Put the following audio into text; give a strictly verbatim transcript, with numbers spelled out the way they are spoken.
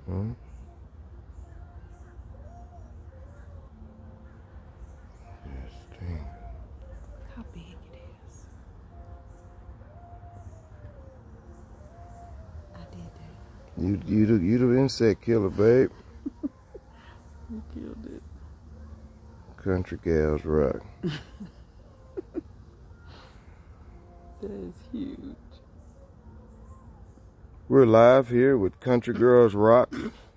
Hmm? Yes, dang. Look how big it is. I did that. You you the you the insect killer, babe. You killed it. Country Gals Rock. That is huge. We're live here with Country Girls Rock.